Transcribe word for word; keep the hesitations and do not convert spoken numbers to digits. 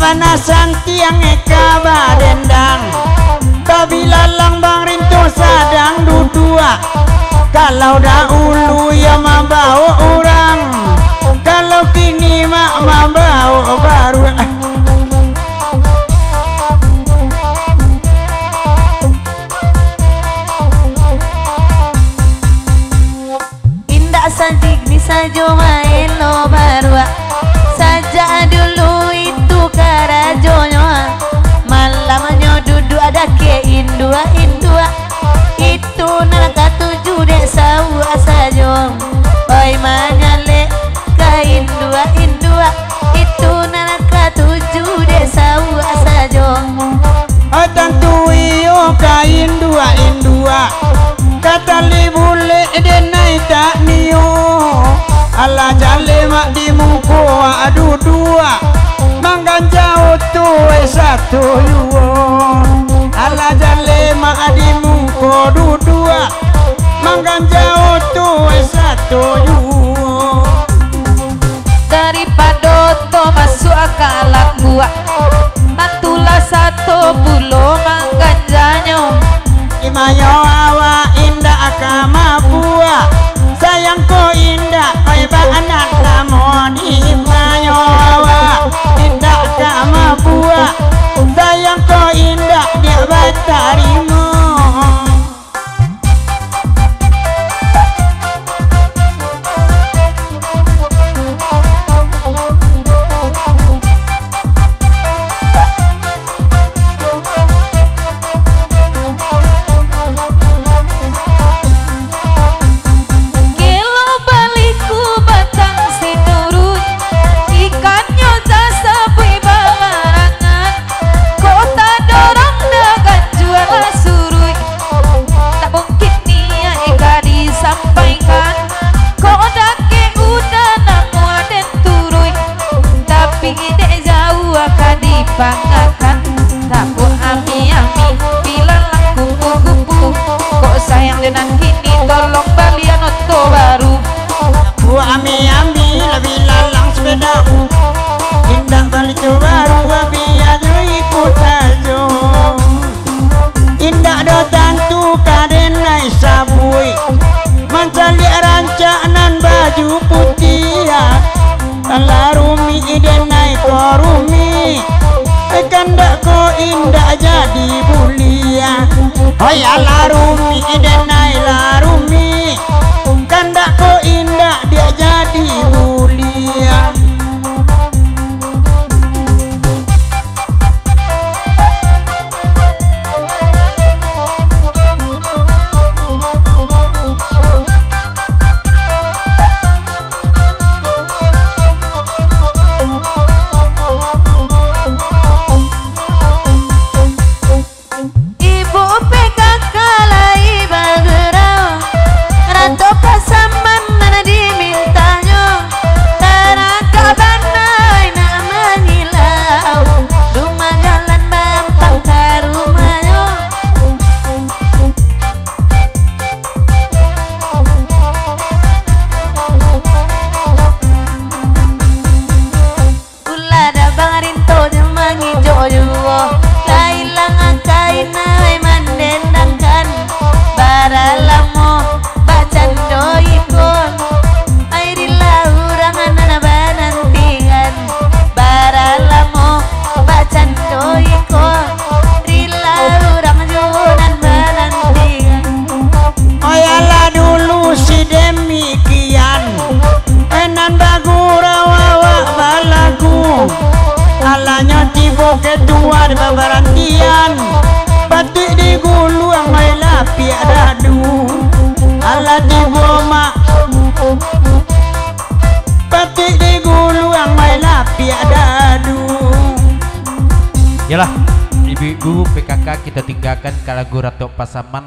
Banasan tiang eka badendang babi lalang bang rintu sadang dudua. Kalau dahulu ya membawa orang, kalau kini mak membawa baru. Indah sadik ni sajo main lo baru saja dulu itu karajonya malamnya duduk ada ke indua indua itu nalaka tujuh dek sawa sajo oi manyale ka indua indua itu nalaka tujuh dek sawa sajo Tentu iyo ka indua indua kata libule denai tak niyo ala jale mak di muko adu dua mangganja utu satu yuo ala jale mak di muko du dua mangganja utu satu yuo daripada to masuk akal gua tatulah satu pulau mangganjanyo imayo awa indah akama buah sayang ko indah oi ba anak lamon imayo awa indah akama buah sayang ko indah dia batarimo. Banggakan tapu ami-ami bila laku kupu kok sayang dengan kini tolong balian oto baru Bu ami-ami lebih lalang sepeda indah balik baru babi aja ikut aja indah do tantu kadenai sabui mencari rancangan baju putih larumi idenai korumi kandak ko indah jadi bulia oh ya larumi idenai larumi kandak ko indah dia jadi bulia. Alanya tibo kedua di babarantian batik di gulu ang may lapi adadu ala tibo mak batik di gulu ang may lapi adadu. Yalah ibu-ibu P K K kita tinggalkan kalau Rato Pasaman.